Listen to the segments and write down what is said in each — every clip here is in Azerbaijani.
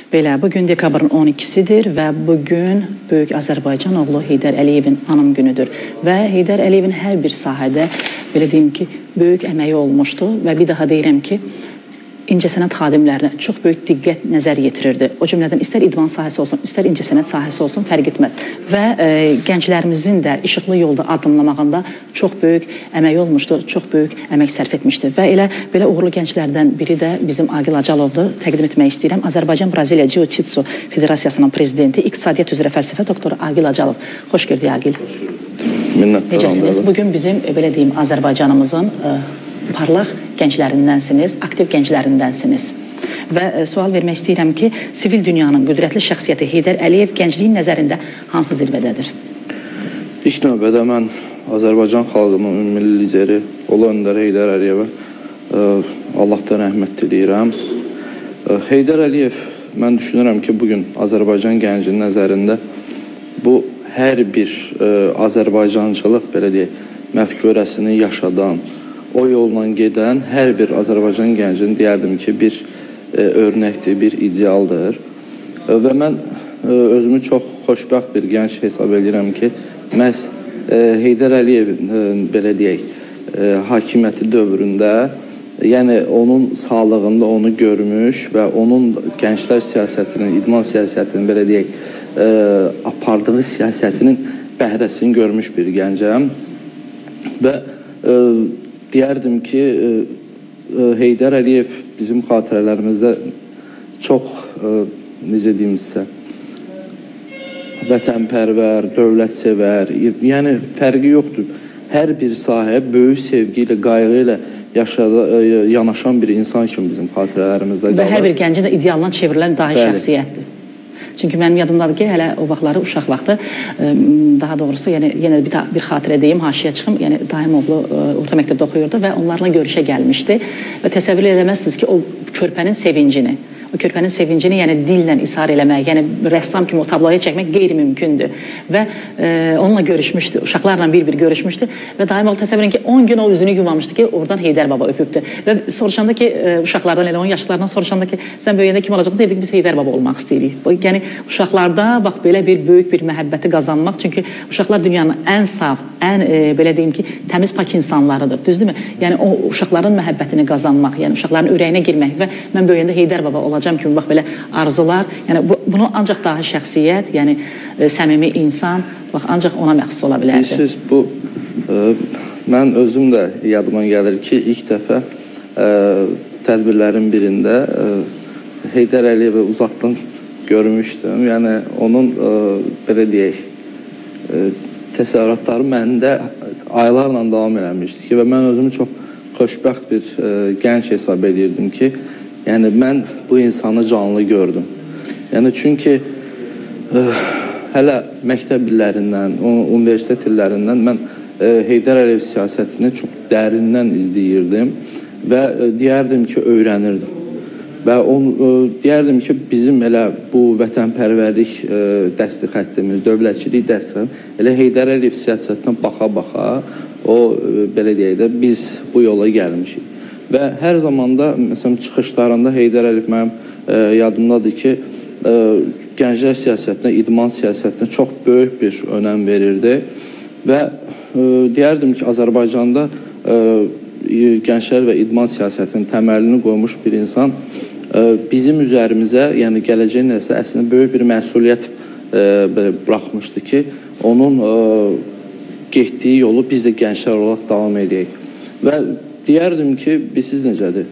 Belə, bugün dekabrın 12-sidir və bugün Böyük Azərbaycan oğlu Heydər Əliyevin anım günüdür. Və Heydər Əliyevin hər bir sahədə, belə deyim ki, böyük əməyi olmuşdu və bir daha deyirəm ki, incəsənət xadimlərinə çox böyük diqqət nəzər yetirirdi. O cümlədən istər idman sahəsi olsun, istər incəsənət sahəsi olsun, fərq etməz. Və gənclərimizin də işıqlı yolda addımlamağında çox böyük əməyi olmuşdu, çox böyük əmək sərf etmişdi. Və elə belə uğurlu gənclərdən biri də bizim Aqil Acalovdur. Təqdim etmək istəyirəm. Azərbaycan-Braziliya Jiu-Jitsu Federasiyasının prezidenti, İqtisadiyyat üzrə fəlsəfə doktoru Aqil Acalov. Xoş gördük, Aqil. Necəsiniz? Bugün bizim, belə deyim, Azərbaycanımızın parlaq gənclərindənsiniz, aktiv gənclərindənsiniz. Və sual vermək istəyirəm ki, sivil dünyanın qüdrətli şəxsiyyəti Heydər Əliyev gəncliyin nəzərində hansı zirvədədir? İlk növbədə mən Azərbaycan xalqının ümumi lideri olan öndər Heydər Əliyevə Allahdan rəhmət diləyirəm. Heydər Əliyev, mən düşünürəm ki, bugün Azərbaycan gəncinin nəzərində bu hər bir Azərbaycancılıq, belə deyək, məfkurəsini yaşadan, o yolla gedən hər bir Azərbaycan gəncinin deyərdim ki, bir örnəkdir, bir idealdır. Və mən özümü çox xoşbəxt bir gənc hesab edirəm ki, məhz Heydər Əliyevin, belə deyək, hakimiyyəti dövründə, yəni onun sağlığında onu görmüş və onun gənclər siyasətinin, idman siyasətinin, belə deyək, apardığı siyasətinin bəhrəsini görmüş bir gəncəm. Və deyərdim ki, Heydər Əliyev bizim xatirələrimizdə çox, necə deyim sizə, vətənpərvər, dövlətsevər, yəni fərqi yoxdur. Hər bir sahə böyük sevgi ilə, qayğı ilə yanaşan bir insan kimi bizim xatirələrimizdə qalır. Və hər bir gəncin də idealına çevrilən dahi şəxsiyyətdir. Çünki mənim yadımdadır ki, hələ o vaxtları, uşaq vaxtı, daha doğrusu, yenə bir xatirə deyim, haşiyə çıxım, yəni daim oğlu orta məktəbdə oxuyurdu və onlarla görüşə gəlmişdi və təsəvvür edəməzsiniz ki, o körpənin sevincini, yəni dillə isar eləmək, yəni rəssam kimi o tabloya çəkmək qeyri-mümkündür. Və onunla görüşmüşdü, uşaqlarla bir-bir görüşmüşdü və daim oğlu təsəvvür edin ki, 10 gün o üzünü yumamışdı ki, oradan Heydər baba öpübdü. Və soruşanda ki, uşaqlardan, elə 10 yaşlardan soruşanda ki, sən böyüyəndə kim olacaqdı, dedik biz Heydər baba olmaq istəyirik. Yəni, uşaqlarda, bax, belə bir böyük bir məhəbbəti qazanmaq, çünki uşaqlar dünyanın ən saf, ən, belə deyim ki, təmiz pak insanlarıdır, düzdürmü? Yəni, o uşaqların məhəbbətini qazanmaq, yəni uşaqların ürəyinə girmək və mən böyüyəndə Heydər baba olacam kimi, bax, belə arzular, yəni bunu ancaq daha şəxsiyyət, yəni səmimi insan, bax, ancaq ona məxsus ola bilərdi. Bilirsiniz, bu, mən özüm də yadıma gəlir ki, ilk dəfə tədbirlərin birində Heydər Əliyevi uzaqdan görmüşdüm. Yəni, onun, belə deyək, təsərrüfatları məndə aylarla davam eləmişdi ki, və mən özümü çox xoşbəxt bir gənc hesab edirdim ki, yəni, mən bu insanı canlı gördüm. Yəni, çünki hələ məktəb illərindən, universitet illərindən mən Heydər Əliyev siyasətini çox dərindən izləyirdim və deyərdim ki, öyrənirdim. Və deyərdim ki, bizim elə bu vətənpərvərlik dəsti xəttimiz, dövlətçilik dəsti xəttimiz, elə Heydər Əliyev siyasətinə baxa-baxa, o, belə deyək də, biz bu yola gəlmişik. Və hər zamanda, məsələn, çıxışlarında Heydər Əliyev mənim yadımdadır ki, gənclər siyasətinə, idman siyasətinə çox böyük bir önəm verirdi və deyərdim ki, Azərbaycanda gənclər və idman siyasətinin təməlini qoymuş bir insan bizim üzərimizə, yəni gələcək nəsə əslində böyük bir məsuliyyət buraxmışdı ki, onun getdiyi yolu biz də gənclər olaraq davam edək. Və deyərdim ki, bilirsiniz necədir?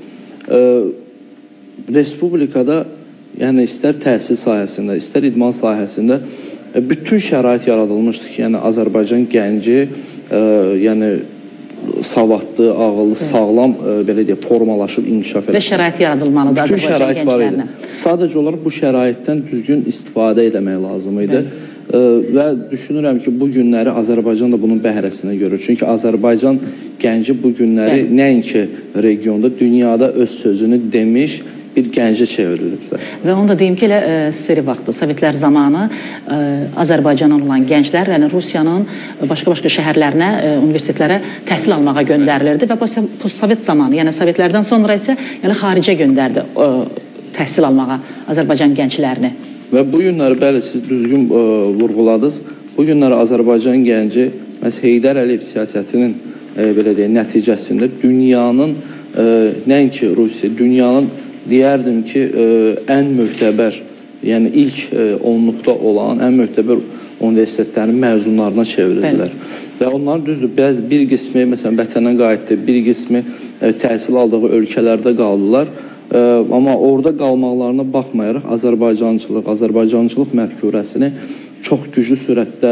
Respublikada, yəni istər təhsil sahəsində, istər idman sahəsində bütün şərait yaradılmışdır ki, yəni Azərbaycan gənci, yəni savadlı, ağıllı, sağlam, belə deyək, formalaşıb inkişaf edir. Və şərait yaradılmalıdır Azərbaycan gənclərinə. Sadəcə olaraq bu şəraitdən düzgün istifadə etmək lazım idi. Və düşünürəm ki, bu günləri Azərbaycan da bunun bəhrəsini görür. Çünki Azərbaycan gənci bu günləri nəinki regionda, dünyada öz sözünü demiş bir gəncə çevrilibdir. Və onu da deyim ki, elə seri vaxtı, Sovetlər zamanı Azərbaycandan olan gənclər, yəni Rusiyanın başqa-başqa şəhərlərinə, universitetlərə təhsil almağa göndərilirdi və post-Sovet zamanı, yəni Sovetlərdən sonra isə xaricə göndərdi təhsil almağa Azərbaycan gənclərini? Və bu günləri, bəli, siz düzgün vurğuladınız. Bu günləri Azərbaycan gənci məhz Heydər Əliyev siyasətinin belə deyək, nəticəsində dünyanın, nəinki Rusiya, dünyanın deyərdim ki, ən möhtəbər, yəni ilk 10-luqda olan ən möhtəbər universitetlərin məzunlarına çevrildilər. Və onların düzdür, bir qismi məsələn vətənə qayıtdı, bir qismi təhsil aldığı ölkələrdə qaldılar. Amma orada qalmaqlarına baxmayaraq Azərbaycançılıq məfkurəsini çox güclü sürətdə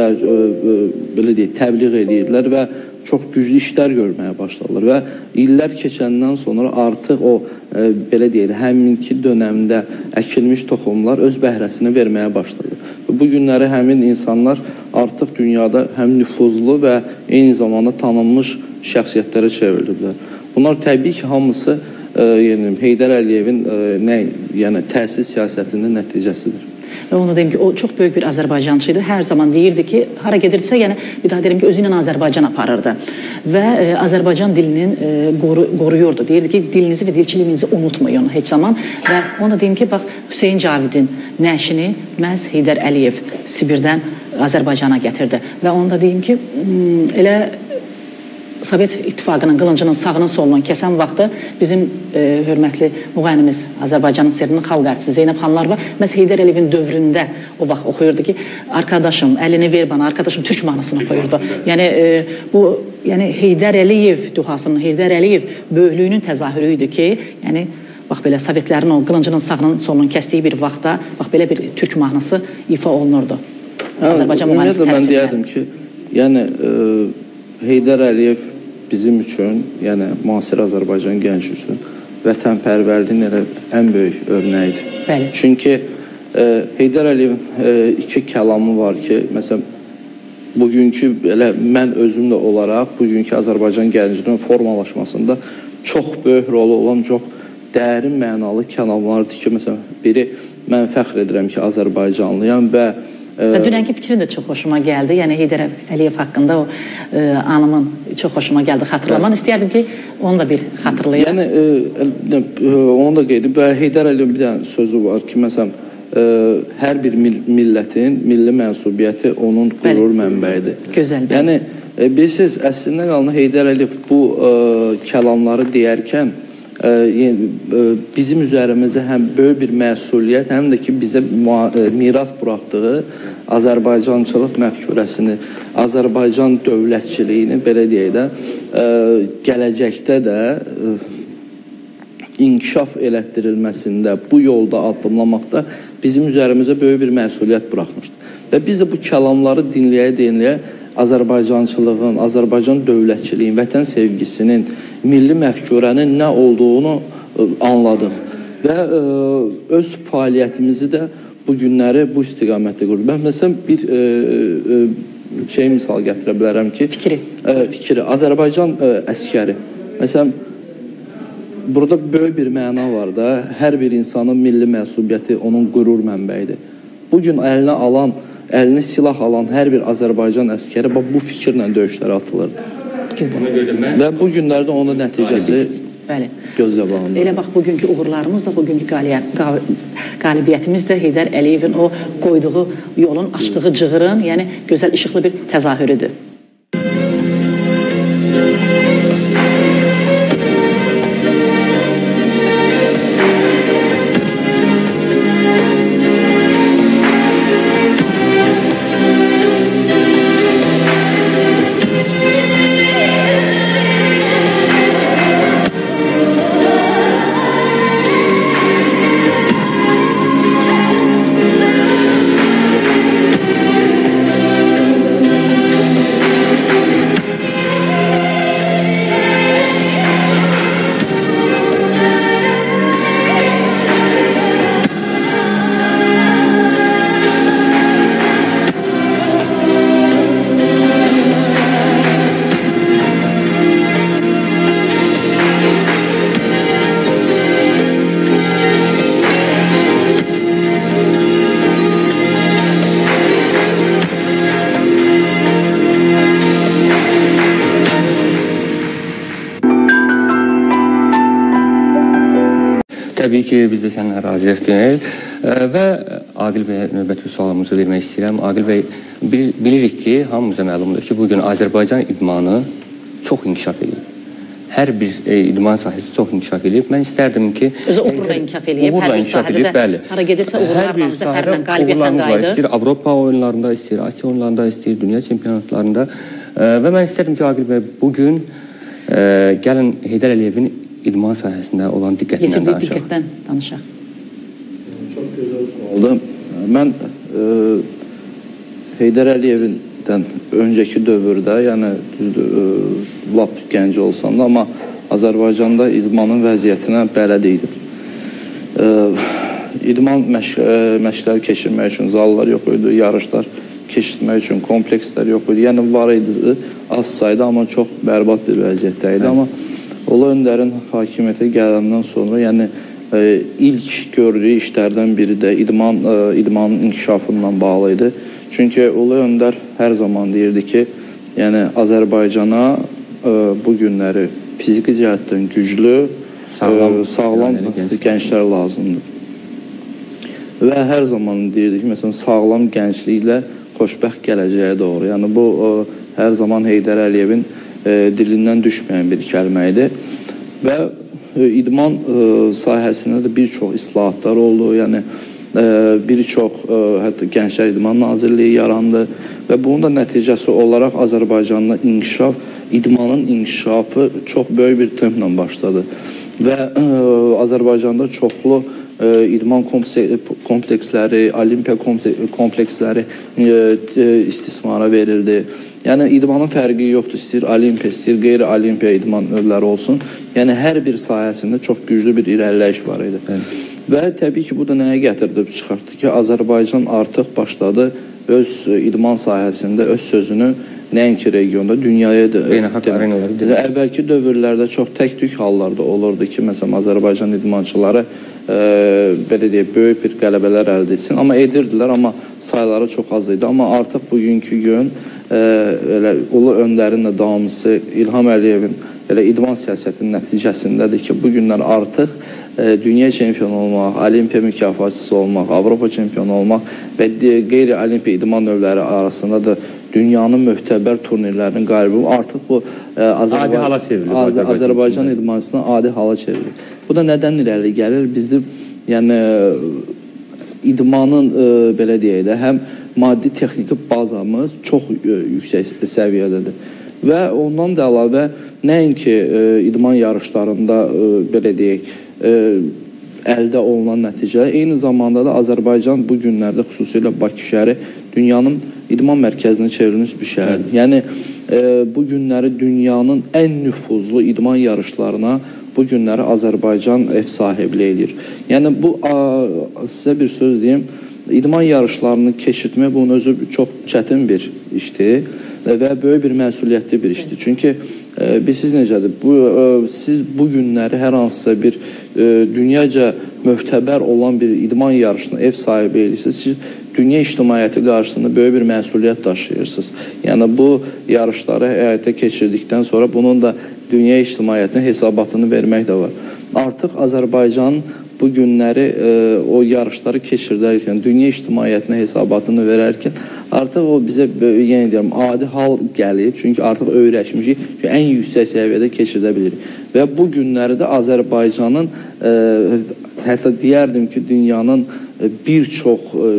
belə deyək, təbliğ edirdilər və çox güclü işlər görməyə başladılar və illər keçəndən sonra artıq o belə deyək, həminki dönəmdə əkilmiş toxumlar öz bəhrəsini verməyə başladı. Bu günləri həmin insanlar artıq dünyada həm nüfuzlu və eyni zamanda tanınmış şəxsiyyətlərə çevrildilər. Bunlar təbii ki, hamısı Heydər Əliyevin təhsil siyasətinin nəticəsidir. Və onu deyim ki, o çox böyük bir Azərbaycançı idi. Hər zaman deyirdi ki, hara gedirdisə, yəni bir daha deyirəm ki, özü ilə Azərbaycan aparırdı. Və Azərbaycan dilinin qoruyurdu. Deyirdi ki, dilinizi və dilçiliyinizi unutmayın heç zaman. Və onu deyim ki, bax, Hüseyin Cavidin nəşini məhz Heydər Əliyev Sibirdən Azərbaycana gətirdi. Və onu da deyim ki, elə Sovet İttifaqının qılıncının sağının solunun kəsən vaxtı bizim hörmətli müğənnimiz Azərbaycanın serinin xalq artisti Zeynəb xanlar var. Məhz Heydər Əliyevin dövründə o vaxt oxuyurdu ki, arkadaşım, əlini ver bana, arkadaşım türk mahnısını oxuyurdu. Yəni bu Heydər Əliyev duhasının, Heydər Əliyev böyüklüyünün təzahürü idi ki, yəni bax belə Sovetlərin o qılıncının sağının solunun kəsdiyi bir vaxtda bax belə bir türk mahnısı ifa olunurdu. Azərbaycan müğənnisi tərəfindən. Mən deyərdim ki, yəni Heydər Əliyev bizim üçün, yəni müasir Azərbaycan gənc üçün vətənpərvərliyin elə ən böyük örnəyidir. Bəli. Çünki Heydər Əliyevin iki kəlamı var ki, məsələn, bugünkü elə mən özümlə olaraq bugünkü Azərbaycan gəncinin formalaşmasında çox böyük rolu olan çox dərin mənalı kəlamlardır ki, məsələn, biri mən fəxr edirəm ki, Azərbaycanlıyam və dünənki fikrin də çox xoşuma gəldi. Yəni Heydər Əliyev haqqında o anımın çox xoşuma gəldi. Xatırlamanı istəyərdim ki, onu da bir xatırlayaq. Yəni onu da qeyd edib və Heydər Əliyevin bir dənə sözü var ki, məsələn, hər bir millətin milli mənsubiyyəti onun qürur mənbəyidir. Gözəl. Yəni bilirsiniz, əslində qalın Heydər Əliyev bu kəlamları deyərkən bizim üzərimizə həm böyük bir məsuliyyət, həm də ki, bizə miras buraxdığı Azərbaycançılıq məfkurəsini, Azərbaycan dövlətçiliyini, belə deyək də, gələcəkdə də inkişaf elətdirilməsində, bu yolda addımlamaqda bizim üzərimizə böyük bir məsuliyyət buraxmışdır. Və biz də bu kəlamları dinləyə-dinləyə Azərbaycançılığın, Azərbaycan dövlətçiliyin, vətən sevgisinin, milli məfkurənin nə olduğunu anladıq. Və öz fəaliyyətimizi də bu günləri bu istiqamətdə qurduq. Mən məsələn bir misal gətirə bilərəm ki, fikri. Azərbaycan əskəri. Məsələn, burada böyük bir məna var da, hər bir insanın milli mənsubiyyəti onun qürur mənbəyidir. Bugün əlini silah alan hər bir Azərbaycan əskəri bu fikirlə döyüşlərə atılırdı. Və bu günlərdə onun nəticəsi göz qabağında. Elə bax, bugünkü uğurlarımız da, bugünkü qalibiyyətimiz də Heydər Əliyevin o qoyduğu yolun, açdığı cığırın, yəni gözəl, işıqlı bir təzahürüdür. Təbii ki, biz də səninlə razıyıq deyil. Və Aqil bəyə növbəti sualımızı vermək istəyirəm. Aqil bəy, bilirik ki, hamımıza məlumdur ki, bugün Azərbaycan idmanı çox inkişaf edib. Hər bir idman sahəsi çox inkişaf edib. Mən istərdim ki... Özü uğurla inkişaf edib. Hər bir sahədə də hara gedirsə uğurlarla, zəfərlə, qalibiyyətlə qayıdır. İstəyir Avropa oyunlarında, istəyir Asiya oyunlarında, istəyir dünya çempionatlarında. Və mən istərdim ki, Aqil bəy, bugün gəlin Heydər Əliyevin idman sahəsində olan diqqətindən danışaq. Diqqətdən danışaq. Çox gözəl sualdı. Mən Heydər Əliyevindən öncəki dövrdə, yəni düzdür, lap gənc olsam da, amma Azərbaycanda idmanın vəziyyətinə bələd idim. İdman məşqləri keçirmək üçün zallar yox idi, yarışlar keçirmək üçün komplekslər yox idi. Yəni var idi az sayda, amma çox bərbad bir vəziyyətdə idi. Amma Ulu Öndərin hakimiyyətə gələndən sonra, yəni ilk gördüyü işlərdən biri də idmanın inkişafından bağlı idi. Çünki Ulu Öndər hər zaman deyirdi ki, yəni Azərbaycana bu günləri fiziki cəhətdən güclü, sağlam gənclər lazımdır. Və hər zaman deyirdi ki, məsələn, sağlam gəncliklə xoşbəxt gələcəyə doğru. Yəni bu hər zaman Heydər Əliyevin dilindən düşməyən bir kəlmə idi. Və idman sahəsində də bir çox islahatlar oldu. Yəni bir çox hətta Gənclər İdman Nazirliyi yarandı və bunun da nəticəsi olaraq Azərbaycanda idmanın inkişafı çox böyük bir templə başladı. Və Azərbaycanda çoxlu idman kompleksləri, olimpiya kompleksləri istismara verildi. Yəni idmanın fərqi yoxdur, istəyir olimpiya, istəyir qeyri-olimpiya idman növləri olsun. Yəni hər bir sahəsində çox güclü bir irəliləyiş var idi. Və təbii ki, bu da nəyə gətirdi, çıxartdı ki, Azərbaycan artıq başladı öz idman sahəsində öz sözünü nəinki regionda, dünyaya da əvvəlki dövrlərdə çox tək-tük hallarda olurdu ki, məsələn, Azərbaycan idmançıları belə deyək, böyük bir qələbələr əldə etsin. Amma edirdilər, amma sayları çox az idi. Amma artıq bugünkü gün Ulu Öndərin də davamçısı İlham Əliyevin idman siyasətinin nəticəsindədir ki, bu günlər artıq dünya çempionu olmaq, olimpiya mükafatçısı olmaq, Avropa çempionu olmaq və qeyri-olimpiya idman növləri arasında da dünyanın möhtəbər turnirlərinin qalibi artıq bu Azərbaycan idmançısına adi hala çevrilir. Bu da nədən irəli gəlir? Bizdə yəni idmanın belə deyək də həm maddi texniki bazamız çox yüksək səviyyədədir. Və ondan da əlavə nəinki idman yarışlarında belə deyək əldə olunan nəticələr, eyni zamanda da Azərbaycan bu günlərdə xüsusilə Bakı şəhəri dünyanın idman mərkəzinə çevrilmiş bir şəhərdir. Yəni bu günləri dünyanın ən nüfuzlu idman yarışlarına bu günləri Azərbaycan ev sahibliyi edir. Yəni bu sizə bir söz deyim, idman yarışlarını keçirtmək bunun özü çox çətin bir işdir və böyük bir məsuliyyətli bir işdir. Çünki siz necədir? Siz bu günləri hər hansısa bir dünyaca möhtəbər olan bir idman yarışına ev sahibi edirsiniz. Siz dünya ictimaiyyəti qarşısında böyük bir məsuliyyət daşıyırsınız. Yəni bu yarışları həyata keçirdikdən sonra bunun da dünya ictimaiyyətinə hesabatını vermək də var. Artıq Azərbaycan bu günləri o yarışları keçirdərkən, dünya ictimaiyyətinə hesabatını verərkən artıq o bizə, yenə deyirəm, adi hal gəlib. Çünki artıq öyrəşmişik ki, ən yüksək səviyyədə keçirdə bilirik. Və bu günləri də Azərbaycanın, hətta deyərdim ki, dünyanın bir çox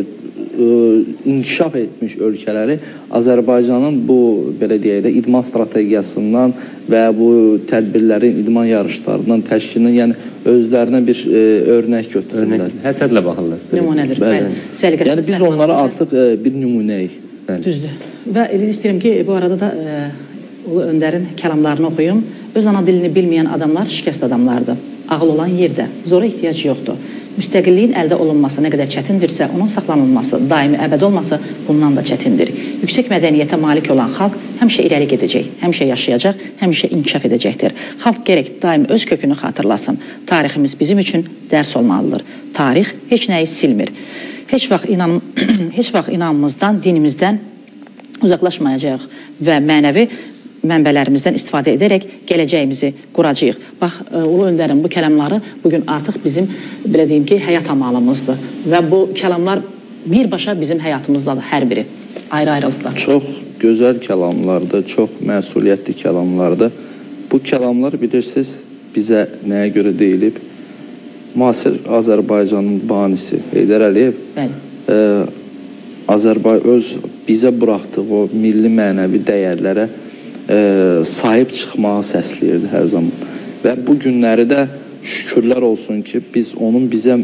inkişaf etmiş ölkələri Azərbaycanın bu, belə deyək də, idman strategiyasından və bu tədbirlərin, idman yarışlarından təşkilindən, yəni özlərinə bir örnək götürürlər. Həsədlə baxırlar. Nümunədir. Yəni biz onlara artıq bir nümunəyik. Düzdür. Və elə istəyirəm ki, bu arada da Ulu Öndərin kəlamlarını oxuyum. Öz ana dilini bilməyən adamlar şikəst adamlardır. Ağıl olan yerdə, zora ehtiyac yoxdur. Müstəqilliyin əldə olunması nə qədər çətindirsə, onun saxlanılması, daimi əbədi olması bundan da çətindir. Yüksək mədəniyyətə malik olan xalq həmişə irəli gedəcək, həmişə yaşayacaq, həmişə inkişaf edəcəkdir. Xalq gərək daim öz kökünü xatırlasın. Tariximiz bizim üçün dərs olmalıdır. Tarix heç nəyi silmir. Heç vaxt inanımızdan, dinimizdən uzaqlaşmayacaq və mənbələrimizdən istifadə edərək gələcəyimizi quracağıq. Bax, Ulu Öndərin bu kəlamları bugün artıq bizim, belə deyim ki, həyat amalımızdır. Və bu kəlamlar birbaşa bizim həyatımızdadır, hər biri, ayrı-ayrılıqda. Çox gözəl kəlamlardır, çox məsuliyyətli kəlamlardır. Bu kəlamlar bilirsiniz, bizə nəyə görə deyilib? Müasir Azərbaycanın banisi Heydər Əliyev öz bizə buraxdığı o milli mənəvi dəyərlərə sahib çıxmağı səsləyirdi hər zaman. Və bu günləri də şükürlər olsun ki, biz onun bizə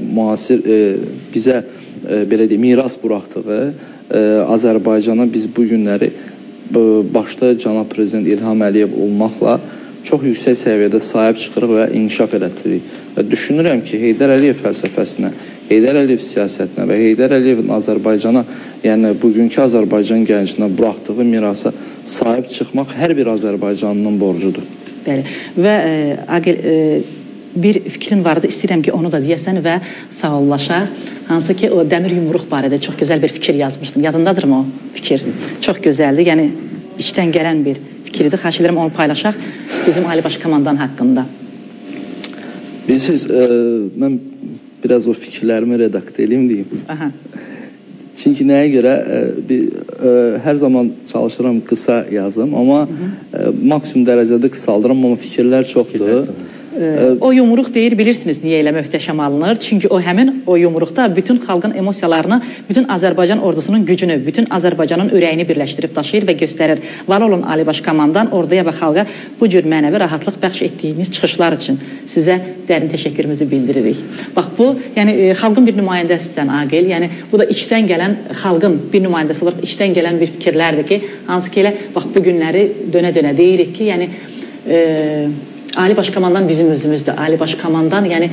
belə deyim, miras buraxdığı Azərbaycana biz bu günləri başda cənab prezident İlham Əliyev olmaqla çox yüksək səviyyədə sahib çıxırıq və inkişaf elətdiririk. Və düşünürəm ki, Heydər Əliyev fəlsəfəsinə, Heydər Əliyev siyasətinə və Heydər Əliyevin Azərbaycana, yəni bugünkü Azərbaycan gənclərinə buraxdığı mirasa sahib çıxmaq hər bir Azərbaycanlının borcudur. Bəli. Və Aqil, bir fikrin vardı, istəyirəm ki, onu da deyəsən və sağollaşaq. Hansı ki, o dəmir yumruq barədə çox gözəl bir fikir yazmışdın. Yadındadırmı o fikir? Çox gözəldir. Yəni, içdən gələn bir fikirdir. Xahiş edirəm, onu paylaşaq bizim Ali Baş Komandan haqqında. Bilirsiniz, mən biraz o fikirlərimi redaktə edeyim deyim. Aha. Çünki nəyə görə hər zaman çalışıram qısa yazım, amma maksimum dərəcədə qısaldıram, amma fikirlər çoxdur. O yumruq deyir, bilirsiniz niyə elə möhtəşəm alınır? Çünki o həmin o yumruqda bütün xalqın emosiyalarını, bütün Azərbaycan ordusunun gücünü, bütün Azərbaycanın ürəyini birləşdirib daşıyır və göstərir. Var olun Ali Baş Komandan orduya və xalqa bu cür mənəvi rahatlıq bəxş etdiyiniz çıxışlar üçün sizə dərin təşəkkürümüzü bildiririk. Bax bu, yəni xalqın bir nümayəndəsisən Aqil, yəni bu da içdən gələn xalqın bir nümayəndəsi olaraq içdən gələn bir fikirlərdir ki, hansı ki elə bax bu günləri dönə-dönə deyirik ki, yəni Ali Baş Komandan bizim özümüzdür. Ali Baş Komandan yəni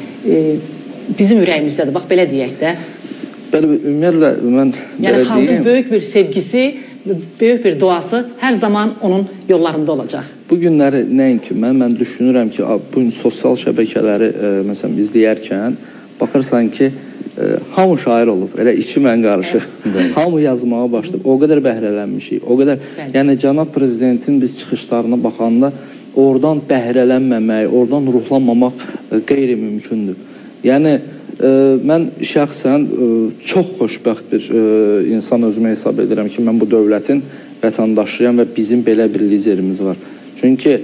bizim ürəyimizdədir. Bax belə deyək də. Bəli, ümumiyyətlə mən yəni xalqın böyük bir sevgisi, böyük bir duası hər zaman onun yollarında olacaq. Bu günləri nəinki mən düşünürəm ki, bu sosial şəbəkələri məsələn izləyərkən baxırsan ki, hamı şair olub, elə içi mən qarışıq. Hamı yazmağa başlayıb. O qədər bəhrələnmişik. O qədər, yəni cənab prezidentin biz çıxışlarına baxanda oradan bəhrələnməmək, oradan ruhlanmamaq qeyri-mümkündür. Yəni, mən şəxsən çox xoşbəxt bir insan özümə hesab edirəm ki, mən bu dövlətin vətəndaşıyam və bizim belə bir liderimiz var. Çünki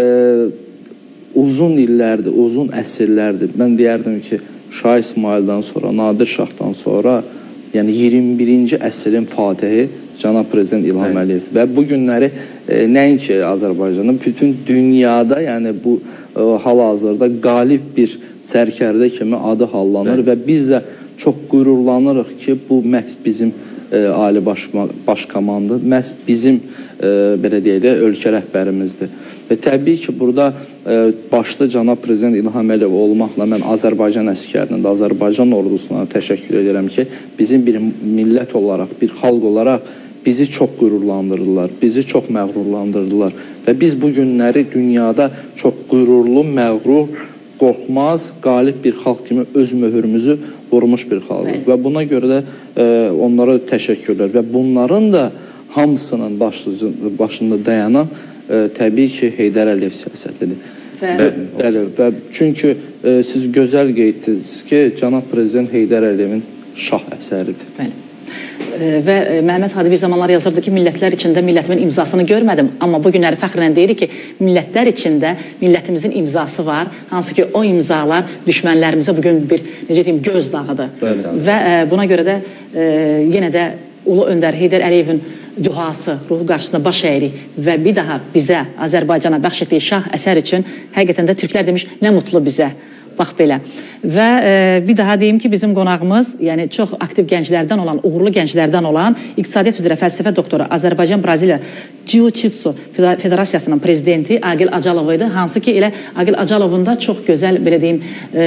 uzun illərdir, uzun əsrlərdir. Mən deyərdim ki, Şah İsmaildən sonra, Nadir Şahdan sonra, yəni 21-ci əsrin fatihi cənab prezident İlham Əliyev və bu günləri nəinki Azərbaycanın, bütün dünyada, yəni bu hal-hazırda qalib bir sərkərdə kimi adı hallanır və biz də çox qürurlanırıq ki, bu məhz bizim Ali Baş Komandı, məhz bizim, belə deyək də, ölkə rəhbərimizdir. Və təbii ki, burada başda cənab prezident İlham Əliyev olmaqla mən Azərbaycan əskərinin də, Azərbaycan ordusuna təşəkkür edirəm ki, bizim bir millət olaraq, bir xalq olaraq bizi çox qürurlandırdılar, bizi çox məğrurlandırdılar və biz bu günləri dünyada çox qürurlu, məğrur, qorxmaz, qalib bir xalq kimi öz möhürümüzü vurmuş bir xalqdır və buna görə də onlara təşəkkürlər və bunların da hamısının başında dayanan təbii ki, Heydər Əliyev siyasətidir. Bəli, və çünki siz gözəl qeydiniz ki, cənab prezident Heydər Əliyevin şah əsəridir. Bəli. Və Məhəmməd Hadi bir zamanlar yazırdı ki, millətlər içində millətimin imzasını görmədim, amma bu günləri fəxrlə deyirik ki, millətlər içində millətimizin imzası var, hansı ki o imzalar düşmənlərimizə bugün bir, necə deyim, göz dağıdır. Və buna görə də yenə də Ulu Öndər Heydər Əliyevin duası, ruhu qarşısında baş əyirik və bir daha bizə, Azərbaycana bəxş etdiyi şah əsər üçün həqiqətən də türklər demiş, nə mutlu bizə. Bax belə. Və bir daha deyim ki, bizim qonağımız, yəni çox aktiv gənclərdən olan, uğurlu gənclərdən olan, iqtisadiyyat üzrə fəlsəfə doktoru, Azərbaycan-Braziliya Jiu-Jitsu Federasiyasının prezidenti Aqil Acalov idi. Hansı ki, elə Aqil Acalovun da çox gözəl, belə deyim,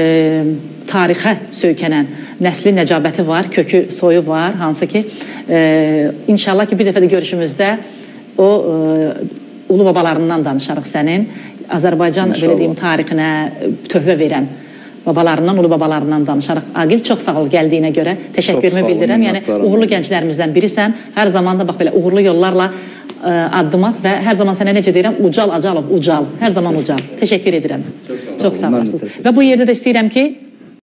tarixə söykənən nəsli nəcabəti var, kökü soyu var. Hansı ki, inşallah ki, bir dəfə də görüşümüzdə o ulu babalarından danışarıq sənin. Azərbaycan, belə deyim, tarixinə töhfə verən babalarından, ulu babalarından danışarıq. Aqil, çox sağ ol gəldiyinə görə təşəkkürümü bildirirəm. Yəni, uğurlu gənclərimizdən birisən. Hər zaman da bax belə uğurlu yollarla addım at və hər zaman sənə necə deyirəm, ucal Acalov, ucal, hər zaman ucal. Təşəkkür edirəm. Çox sağ olasınız. Və bu yerdə də istəyirəm ki,